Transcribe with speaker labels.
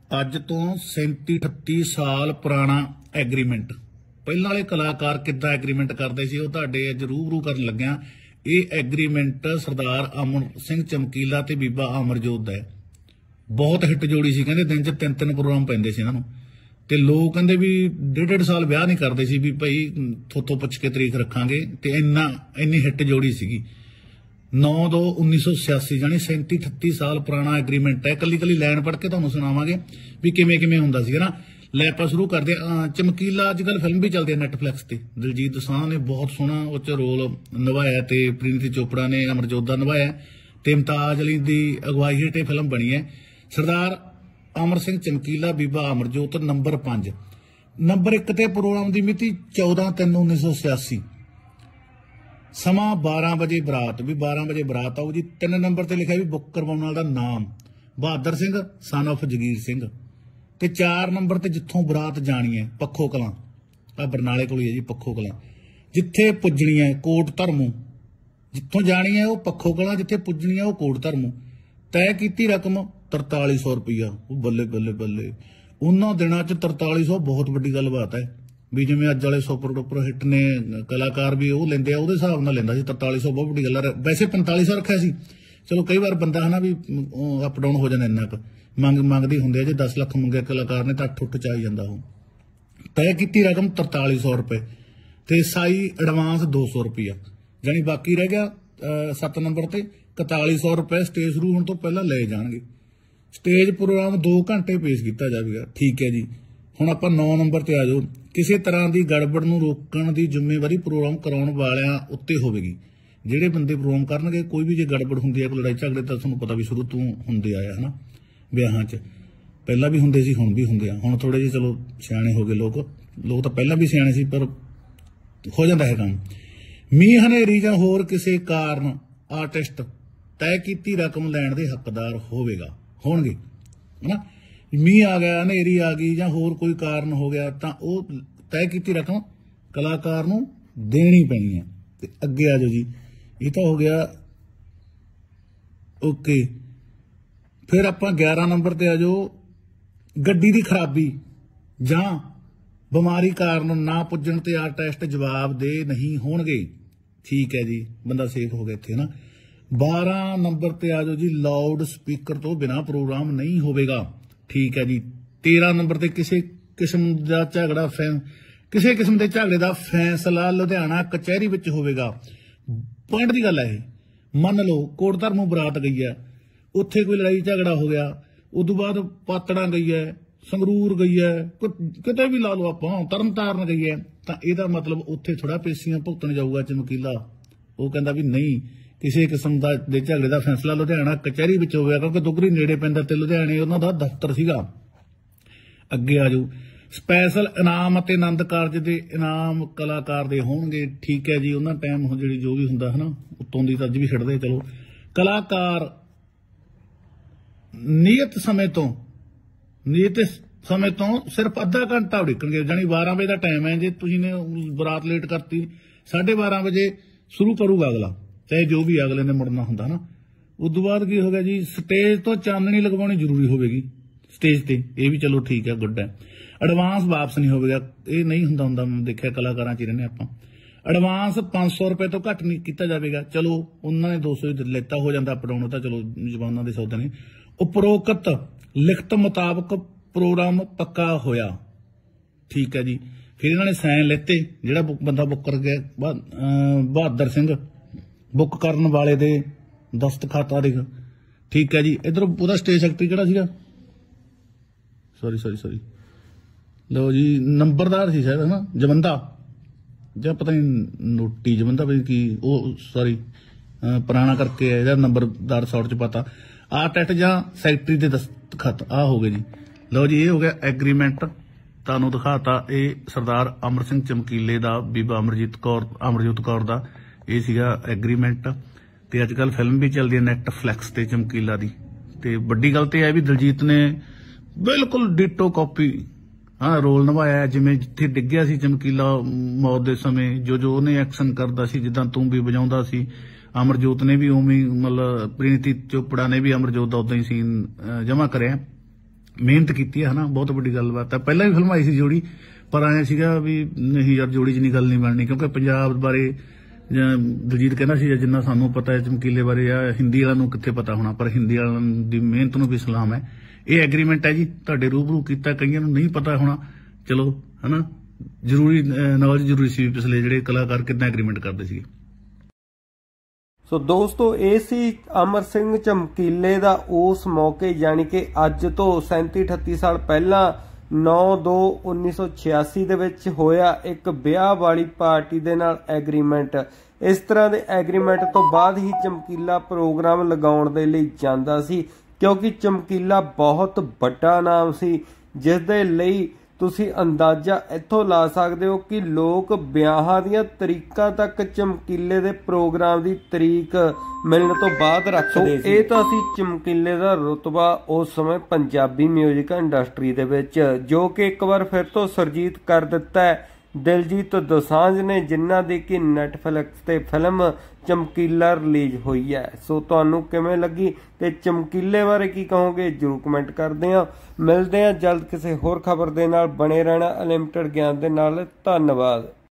Speaker 1: ਅੱਜ ਤੋਂ 37-38 ਸਾਲ ਪੁਰਾਣਾ ਐਗਰੀਮੈਂਟ। ਪਹਿਲਾਂ ਵਾਲੇ ਕਲਾਕਾਰ ਕਿੱਦਾਂ ਐਗਰੀਮੈਂਟ ਕਰਦੇ ਸੀ ਉਹ ਤੁਹਾਡੇ ਅੱਜ ਰੂਬਰੂ ਕਰਨ ਲੱਗਿਆ। ਇਹ ਐਗਰੀਮੈਂਟ ਸਰਦਾਰ ਅਮਰ ਸਿੰਘ ਚਮਕੀਲਾ ਤੇ ਬੀਬਾ ਅਮਰਜੋਤ ਦਾ ਹੈ। ਬਹੁਤ ਹਿੱਟ ਜੋੜੀ ਸੀ, ਕਹਿੰਦੇ ਦਿਨ 'ਚ 3-3 ਪ੍ਰੋਗਰਾਮ ਪੈਂਦੇ ਸੀ ਇਹਨਾਂ ਨੂੰ। ਤੇ ਲੋਕ ਕਹਿੰਦੇ ਵੀ 1.5 ਸਾਲ ਵਿਆਹ ਨਹੀਂ ਕਰਦੇ ਸੀ ਵੀ ਭਾਈ ਥੋਤੋਂ ਪੁੱਛ ਕੇ ਤਰੀਕ ਰੱਖਾਂਗੇ। ਤੇ ਇੰਨੀ ਹਿੱਟ ਜੋੜੀ ਸੀਗੀ। 9/2/1986 ਜਾਨੀ 37-38 ਸਾਲ ਪੁਰਾਣਾ ਐਗਰੀਮੈਂਟ ਹੈ। ਕੱਲੀ ਲਾਈਨ ਪੜ੍ਹ ਕੇ ਤੁਹਾਨੂੰ ਸੁਣਾਵਾਂਗੇ ਵੀ ਕਿਵੇਂ ਹੁੰਦਾ ਸੀਗਾ ਨਾ। ਲੈ ਆਪਾਂ ਸ਼ੁਰੂ ਕਰਦੇ ਚਮਕੀਲਾ। ਅੱਜ ਕੱਲ ਫਿਲਮ ਵੀ ਚੱਲਦੀ ਹੈ ਨੈਟਫਲਿਕਸ ਤੇ। ਦਿਲਜੀਤ ਦੋਸਾਂਝ ਨੇ ਬਹੁਤ ਸੋਹਣਾ ਉਹ 'ਚ ਰੋਲ ਨਿਭਾਇਆ ਤੇ ਪ੍ਰੀਨੀਤੀ ਚੋਪੜਾ ਨੇ ਅਮਰਜੋਤ ਦਾ ਨਿਭਾਇਆ ਤੇ ਮੁਮਤਾਜ਼ ਅਲੀ ਦੀ ਅਗਵਾਈ ਹੇਠ ਇਹ ਫਿਲਮ ਬਣੀ ਹੈ। ਸਰਦਾਰ ਅਮਰ ਸਿੰਘ ਚਮਕੀਲਾ ਬੀਬਾ ਅਮਰਜੋਤ ਨੰਬਰ 5। ਨੰਬਰ 1 ਤੇ ਪ੍ਰੋਗਰਾਮ ਦੀ ਮਿਤੀ 14/3/1986। ਸਮਾਂ 12 ਵਜੇ ਬਰਾਤ। ਵੀ 12 ਵਜੇ ਬਰਾਤ ਆਊ ਜੀ। 3 ਨੰਬਰ ਤੇ ਲਿਖਿਆ ਵੀ ਬੁੱਕ ਕਰਵਾਉਣ ਵਾਲਾ ਦਾ ਨਾਮ ਬਹਾਦਰ ਸਿੰਘ ਸਨ ਆਫ ਜਗੀਰ ਸਿੰਘ। ਤੇ 4 ਨੰਬਰ ਤੇ ਜਿੱਥੋਂ ਬਰਾਤ ਜਾਣੀ ਹੈ ਪੱਖੋ ਕਲਾਂ। ਆ ਬਰਨਾਲੇ ਕੋਲ ਹੀ ਹੈ ਜੀ ਪੱਖੋ ਕਲਾਂ। ਜਿੱਥੇ ਪੁੱਜਣੀ ਹੈ ਕੋਟ ਧਰਮੂ। ਜਿੱਥੋਂ ਜਾਣੀ ਹੈ ਉਹ ਪੱਖੋ ਕਲਾਂ, ਜਿੱਥੇ ਪੁੱਜਣੀ ਹੈ ਉਹ ਕੋਟ ਧਰਮੂ। ਤੈਅ ਕੀਤੀ ਰਕਮ 4300 ਰੁਪਈਆ। ਉਹ ਬੱਲੇ। ਉਹਨਾਂ ਦਿਨਾਂ 'ਚ 4300 ਬਹੁਤ ਵੱਡੀ ਗੱਲਬਾਤ ਹੈ। ਵੀ ਜਿਵੇਂ ਅੱਜ ਵਾਲੇ ਸੁਪਰ ਡੁਪਰ ਹਿੱਟ ਨੇ ਕਲਾਕਾਰ ਵੀ ਉਹ ਲੈਂਦੇ ਆ, ਉਹਦੇ ਹਿਸਾਬ ਨਾਲ ਲੈਂਦਾ ਸੀ 4300 ਬਹੁਤ ਵੱਡੀ ਗੱਲ ਹੈ। ਵੈਸੇ 4500 ਰੱਖਿਆ ਸੀ। ਚਲੋ ਕਈ ਵਾਰ ਬੰਦਾ ਹਨਾ ਵੀ ਅਪ ਡਾਊਨ ਹੋ ਜਾਂਦਾ। ਇੰਨਾ ਕੁ ਮੰਗਦੀ ਹੁੰਦੇ ਆ। ਜੇ 10 ਲੱਖ ਮੰਗਿਆ ਕਲਾਕਾਰ ਨੇ ਤਾਂ 8 ਚ ਆਈ ਜਾਂਦਾ ਉਹ। ਤੈਅ ਕੀਤੀ ਰਕਮ 4300 ਰੁਪਏ ਤੇ ਸਾਈ ਐਡਵਾਂਸ 200 ਰੁਪਈਆ। ਜਾਨੀ ਬਾਕੀ ਰਹਿ ਗਿਆ 7 ਨੰਬਰ ਤੇ 4100 ਰੁਪਏ ਸਟੇਜ ਸ਼ੁਰੂ ਹੋਣ ਤੋਂ ਪਹਿਲਾਂ ਲਏ ਜਾਣਗੇ। ਸਟੇਜ ਪ੍ਰੋਗਰਾਮ 2 ਘੰਟੇ ਪੇਸ਼ ਕੀਤਾ ਜਾਵੇਗਾ। ਠੀਕ ਹੈ ਜੀ। ਹੁਣ ਆਪਾਂ 9 ਨੰਬਰ ਤੇ ਆ ਜਾਓ। ਕਿਸੇ ਤਰ੍ਹਾਂ ਦੀ ਗੜਬੜ ਨੂੰ ਰੋਕਣ ਦੀ ਜ਼ਿੰਮੇਵਾਰੀ ਪ੍ਰੋਗਰਾਮ ਕਰਾਉਣ ਵਾਲਿਆਂ ਉੱਤੇ ਹੋਵੇਗੀ। ਜਿਹੜੇ ਬੰਦੇ ਪ੍ਰੋਗਰਾਮ ਕਰਨਗੇ, ਕੋਈ ਵੀ ਜੇ ਗੜਬੜ ਹੁੰਦੀ ਹੈ, ਕੋਈ ਲੜਾਈ ਝਗੜੇ, ਤਾਂ ਤੁਹਾਨੂੰ ਪਤਾ ਵੀ ਸ਼ੁਰੂ ਤੋਂ ਹੁੰਦੇ ਆਇਆ ਹਨਾ। ਵਿਆਹਾਂ 'ਚ ਪਹਿਲਾਂ ਵੀ ਹੁੰਦੇ ਸੀ, ਹੁਣ ਵੀ ਹੁੰਦੇ ਆ। ਹੁਣ ਥੋੜੇ ਜਿਹੇ ਚਲੋ ਸਿਆਣੇ ਹੋ ਗਏ ਲੋਕ ਤਾਂ ਪਹਿਲਾਂ ਵੀ ਸਿਆਣੇ ਸੀ, ਪਰ ਹੋ ਜਾਂਦਾ ਹੈ ਕੰਮ। ਮੀਂਹ ਹਨੇਰੀ ਜਾਂ ਹੋਰ ਕਿਸੇ ਕਾਰਨ ਆਰਟਿਸਟ ਤੈਅ ਕੀਤੀ ਰਕਮ ਲੈਣ ਦੇ ਹੱਕਦਾਰ ਹੋਣਗੇ ਹਨਾ। ਮੀਂਹ ਆ ਗਿਆ, ਹਨੇਰੀ ਆ ਗਈ ਜਾਂ ਹੋਰ ਕੋਈ ਕਾਰਨ ਹੋ ਗਿਆ ਤਾਂ ਉਹ ਤੈਅ ਕੀਤੀ ਰਕਮ ਕਲਾਕਾਰ ਨੂੰ ਦੇਣੀ ਪੈਣੀ ਹੈ। ਤੇ ਅੱਗੇ ਆ ਜਾਓ ਜੀ। ਇਹ ਤਾਂ ਹੋ ਗਿਆ ਓਕੇ। ਫਿਰ ਆਪਾਂ 11 ਨੰਬਰ ਤੇ ਆ ਜਾਓ। ਗੱਡੀ ਦੀ ਖਰਾਬੀ ਜਾਂ ਬਿਮਾਰੀ ਕਾਰਨ ਨਾ ਪੁੱਜਣ ਤੇ ਆਰਟਿਸਟ ਜਵਾਬਦੇਹ ਨਹੀਂ ਹੋਣਗੇ। ਠੀਕ ਹੈ ਜੀ, ਬੰਦਾ ਸੇਫ ਹੋ ਗਿਆ ਇੱਥੇ ਨਾ। 12 ਨੰਬਰ ਤੇ ਆ ਜਾਓ ਜੀ। ਲਾਊਡ ਸਪੀਕਰ ਤੋਂ ਬਿਨਾਂ ਪ੍ਰੋਗਰਾਮ ਨਹੀਂ ਹੋਵੇਗਾ। ਠੀਕ ਹੈ ਜੀ। 13 ਨੰਬਰ ਤੇ ਕਿਸੇ ਕਿਸਮ ਦੇ ਝਗੜੇ ਦਾ ਫੈਸਲਾ ਲੁਧਿਆਣਾ ਕਚਹਿਰੀ ਵਿੱਚ ਹੋਵੇਗਾ। ਪੁਆਇੰਟ ਦੀ ਗੱਲ ਹੈ ਇਹ। ਮੰਨ ਲਓ ਕੋਟ ਧਰਮੂ ਬਰਾਤ ਗਈ ਹੈ, ਉੱਥੇ ਕੋਈ ਲੜਾਈ ਝਗੜਾ ਹੋ ਗਿਆ, ਉਦੋਂ ਬਾਅਦ ਪਾਤੜਾਂ ਗਈ ਹੈ, ਸੰਗਰੂਰ ਗਈ ਹੈ, ਕਿਤੇ ਵੀ ਲਾ ਲਓ ਆਪਾਂ, ਤਰਨਤਾਰਨ ਗਈ ਹੈ, ਤਾਂ ਇਹਦਾ ਮਤਲਬ ਉੱਥੇ ਥੋੜਾ ਪੇਸ਼ੀਆਂ ਭੁਗਤਣ ਜਾਊਗਾ ਚਮਕੀਲਾ। ਉਹ ਕਹਿੰਦਾ ਵੀ ਨਹੀਂ, ਕਿਸੇ ਕਿਸਮ ਦੇ ਝਗੜੇ ਦਾ ਫੈਸਲਾ ਲੁਧਿਆਣਾ ਕਚਹਿਰੀ ਵਿੱਚ ਹੋਵੇਗਾ, ਕਿਉਂਕਿ ਦੁਗਰੀ ਨੇੜੇ ਪੈਂਦਾ ਤੇ ਲੁਧਿਆਣੇ ਉਹਨਾਂ ਦਾ ਦਫ਼ਤਰ ਸੀਗਾ। ਅੱਗੇ ਆ ਜਾਓ। ਸਪੈਸ਼ਲ ਇਨਾਮ ਅਤੇ ਆਨੰਦ ਕਾਰਜ ਦੇ ਇਨਾਮ ਕਲਾਕਾਰ ਦੇ ਹੋਣਗੇ। ਠੀਕ ਹੈ ਜੀ। ਉਹਨਾਂ ਟਾਈਮ ਜਿਹੜੀ ਜੋ ਵੀ ਹੁੰਦਾ ਹਨਾ, ਉੱਤੋਂ ਦੀ ਤਾਂ ਅੱਜ ਵੀ ਖਿੜਦੇ। ਚਲੋ ਕਲਾਕਾਰ ਨਿਯਤ ਸਮੇਂ ਤੋਂ ਸਿਰਫ ਅੱਧਾ ਘੰਟਾ ਉਡੀਕਣਗੇ। ਜਾਨੀ 12 ਵਜੇ ਦਾ ਟਾਈਮ ਹੈ। ਜੇ ਤੁਸੀਂ ਨੇ ਬਰਾਤ ਲੇਟ ਕਰਤੀ, 12:30 ਵਜੇ ਸ਼ੁਰੂ ਕਰੂਗਾ ਅਗਲਾ, ਚਾਹੇ ਜੋ ਵੀ ਅਗਲੇ ਨੇ ਮੁੜਨਾ ਹੁੰਦਾ ਨਾ। ਉਦੋਂ ਬਾਅਦ ਕੀ ਹੋ ਗਿਆ ਜੀ, ਸਟੇਜ ਤੋਂ ਚਾਨਣੀ ਲਗਵਾਉਣੀ ਜ਼ਰੂਰੀ ਹੋਵੇਗੀ ਸਟੇਜ ਤੇ। ਇਹ ਵੀ ਚਲੋ ਠੀਕ ਹੈ, ਗੁੱਡ ਹੈ। ਐਡਵਾਂਸ ਵਾਪਸ ਨਹੀਂ ਹੋਵੇਗਾ। ਇਹ ਨਹੀਂ ਹੁੰਦਾ ਦੇਖਿਆ ਕਲਾਕਾਰਾਂ 'ਚ ਰਹਿੰਦੇ ਆਪਾਂ। ਐਡਵਾਂਸ 500 ਰੁਪਏ ਤੋਂ ਘੱਟ ਨਹੀਂ ਕੀਤਾ ਜਾਵੇਗਾ। ਚਲੋ ਉਹਨਾਂ ਨੇ 200 ਲੈਤਾ, ਹੋ ਜਾਂਦਾ ਅਪ ਡਾਊਨ, ਤਾਂ ਚਲੋ ਜ਼ਬਾਨਾਂ ਦੇ ਸੌਦੇ ਨੇ। ਉਪਰੋਕਤ ਲਿਖਤ ਮੁਤਾਬਕ ਪ੍ਰੋਗਰਾਮ ਪੱਕਾ ਹੋਇਆ। ਠੀਕ ਹੈ ਜੀ। ਫਿਰ ਇਹਨਾਂ ਨੇ ਸਾਈਨ ਲੈਤੇ। ਜਿਹੜਾ ਬੰਦਾ ਬੁੱਕ ਕਰ ਗਿਆ ਬਹਾਦਰ ਸਿੰਘ, ਬੁੱਕ ਕਰਨ ਵਾਲੇ ਦੇ ਦਸਤਖਤ ਆ ਦੇਖ। ਠੀਕ ਹੈ ਜੀ। ਇਧਰ ਉਹਦਾ ਸਟੇਜ ਸੈਕਟਰੀ ਕਿਹੜਾ ਸੀਗਾ? ਸੌਰੀ ਲਓ ਜੀ, ਨੰਬਰਦਾਰ ਸੀ ਸ਼ਾਇਦ ਹਨਾ, ਜਵੰਦਾ ਜਾਂ ਪਤਾ ਨਹੀਂ ਨੋਟੀ ਜਵੰਦਾ ਬਈ ਕੀ ਉਹ, ਸੌਰੀ ਪੁਰਾਣਾ ਕਰਕੇ ਇਹਦਾ ਨੰਬਰਦਾਰ ਸ਼ਾਰਟ 'ਚ ਪਤਾ। ਆਰਟਿਸਟ ਜਾਂ ਸੈਕਟਰੀ ਦੇ ਦਸਤਖਤ ਆ ਹੋ ਗਏ ਜੀ। ਲਓ ਜੀ, ਇਹ ਹੋ ਗਿਆ ਐਗਰੀਮੈਂਟ। ਤੁਹਾਨੂੰ ਦਿਖਾਤਾ ਇਹ ਸਰਦਾਰ ਅਮਰ ਸਿੰਘ ਚਮਕੀਲੇ ਦਾ ਬੀਬਾ ਅਮਰਜੋਤ ਕੌਰ ਦਾ ਇਹ ਸੀਗਾ ਐਗਰੀਮੈਂਟ। ਤੇ ਅੱਜ ਕੱਲ ਫਿਲਮ ਵੀ ਚੱਲਦੀ ਹੈ ਨੈਟਫਲਿਕਸ ਤੇ ਚਮਕੀਲਾ ਦੀ। ਤੇ ਵੱਡੀ ਗੱਲ ਤੇ ਇਹ ਵੀ ਦਿਲਜੀਤ ਨੇ ਬਿਲਕੁਲ ਡਿਟੋ ਕਾਪੀ ਰੋਲ ਨਿਭਾਇਆ। ਜਿਵੇਂ ਜਿੱਥੇ ਡਿੱਗਿਆ ਸੀ ਚਮਕੀਲਾ ਮੌਤ ਦੇ ਸਮੇਂ, ਜੋ ਉਹਨੇ ਐਕਸ਼ਨ ਕਰਦਾ ਸੀ, ਜਿੱਦਾਂ ਤੂੰ ਵੀ ਵਜਾਉਂਦਾ ਸੀ, ਅਮਰਜੋਤ ਨੇ ਵੀ ਉਵੇਂ, ਮਤਲਬ ਪ੍ਰੀਨੀਤੀ ਚੋਪੜਾ ਨੇ ਵੀ ਅਮਰਜੋਤ ਦਾ ਉਦਾਂ ਹੀ ਸੀਨ ਜਮ੍ਹਾਂ ਕਰਿਆ। ਮਿਹਨਤ ਕੀਤੀ ਹੈ ਹਨਾ, ਬਹੁਤ ਵੱਡੀ ਗੱਲਬਾਤ ਹੈ। ਪਹਿਲਾਂ ਵੀ ਫਿਲਮ ਆਈ ਸੀ ਜੋੜੀ, ਪਰ ਆਇਆ ਸੀਗਾ ਵੀ ਨਹੀਂ ਯਾਰ ਜੋੜੀ ਜਿੰਨੀ ਗੱਲ ਨਹੀਂ ਬਣਨੀ, ਕਿਉਂਕਿ ਪੰਜਾਬ ਬਾਰੇ ਦਲਜੀਤ ਕਹਿੰਦਾ ਸੀ ਜਿੰਨਾ ਸਾਨੂੰ ਪਤਾ ਹੈ ਚਮਕੀਲੇ ਬਾਰੇ ਆ ਹਿੰਦੀ ਵਾਲਿਆਂ ਨੂੰ ਕਿੱਥੇ ਪਤਾ ਹੋਣਾ, ਪਰ ਹਿੰਦੀ ਵਾਲਿਆਂ ਦੀ ਮਿਹਨਤ ਨੂੰ ਵੀ ਸਲਾਮ ਹੈ। ਇਹ ਐਗਰੀਮੈਂਟ ਹੈ ਜੀ, ਤੁਹਾਡੇ ਰੂਬਰੂ ਕੀਤਾ, ਕਈਆਂ ਨੂੰ ਨਹੀਂ ਪਤਾ ਹੋਣਾ, ਚਲੋ ਹਨਾ ਜ਼ਰੂਰੀ ਨੌਲੇਜ ਜ਼ਰੂਰੀ ਸੀ ਪਿਛਲੇ ਜਿਹੜੇ ਕਲਾਕਾਰ ਕਿੱਦਾਂ ਐਗਰੀਮੈਂਟ ਕਰਦੇ ਸੀਗੇ।
Speaker 2: ਸੋ ਦੋਸਤੋ ਇਹ ਸੀ ਅਮਰ ਸਿੰਘ ਚਮਕੀਲੇ ਦਾ ਉਸ ਮੌਕੇ ਯਾਨੀ ਕਿ ਅੱਜ ਤੋਂ 37-38 ਸਾਲ ਪਹਿਲਾਂ 9/2/1986 ਦੇ ਵਿੱਚ ਹੋਇਆ ਇੱਕ ਵਿਆਹ ਵਾਲੀ ਪਾਰਟੀ ਦੇ ਨਾਲ ਐਗਰੀਮੈਂਟ। ਇਸ ਤਰ੍ਹਾਂ ਦੇ ਐਗਰੀਮੈਂਟ ਤੋਂ ਬਾਅਦ ਹੀ ਚਮਕੀਲਾ ਪ੍ਰੋਗਰਾਮ ਲਗਾਉਣ ਦੇ ਲਈ ਜਾਂਦਾ ਸੀ, ਕਿਉਂਕਿ ਚਮਕੀਲਾ ਬਹੁਤ ਵੱਡਾ ਨਾਮ ਸੀ, ਜਿਸ ਦੇ ਲਈ ਤੁਸੀਂ ਅੰਦਾਜ਼ਾ ਇੱਥੋਂ ਲਾ ਸਕਦੇ ਹੋ ਕਿ ਲੋਕ ਵਿਆਹਾਂ ਦੀਆਂ ਤਰੀਕਾਂ ਤੱਕ ਚਮਕੀਲੇ ਦੇ ਪ੍ਰੋਗਰਾਮ ਦੀ ਤਰੀਕ ਮਿਲਣ ਤੋਂ ਬਾਅਦ ਰੱਖਦੇ ਸੀ। ਇਹ ਤਾਂ ਸੀ ਚਮਕੀਲੇ ਦਾ ਰੁਤਬਾ ਉਸ ਸਮੇਂ ਪੰਜਾਬੀ ਮਿਊਜ਼ਿਕ ਇੰਡਸਟਰੀ ਦੇ ਵਿੱਚ, ਜੋ ਕਿ ਇੱਕ ਵਾਰ ਫਿਰ ਤੋਂ ਸੁਰਜੀਤ ਕਰ ਦਿੱਤਾ ਹੈ ਦਿਲਜੀਤ ਦੋਸਾਂਝ ਨੇ, ਜਿਨ੍ਹਾਂ ਦੀ ਕਿ ਨੈਟਫਲਿਕਸ ਤੇ ਫਿਲਮ ਚਮਕੀਲਾ ਰਿਲੀਜ਼ ਹੋਈ ਹੈ। ਸੋ ਤੁਹਾਨੂੰ ਕਿਵੇਂ ਲੱਗੀ ਤੇ ਚਮਕੀਲੇ ਬਾਰੇ ਕੀ ਕਹੋਗੇ ਜਰੂਰ ਕਮੈਂਟ ਕਰਦੇ ਆ। ਮਿਲਦੇ ਆ ਜਲਦ ਕਿਸੇ ਹੋਰ ਖਬਰ ਦੇ ਨਾਲ, ਬਣੇ ਰਹਿਣਾ ਅਨਲਿਮਟਿਡ ਗਿਆਨ ਦੇ ਨਾਲ। ਧੰਨਵਾਦ।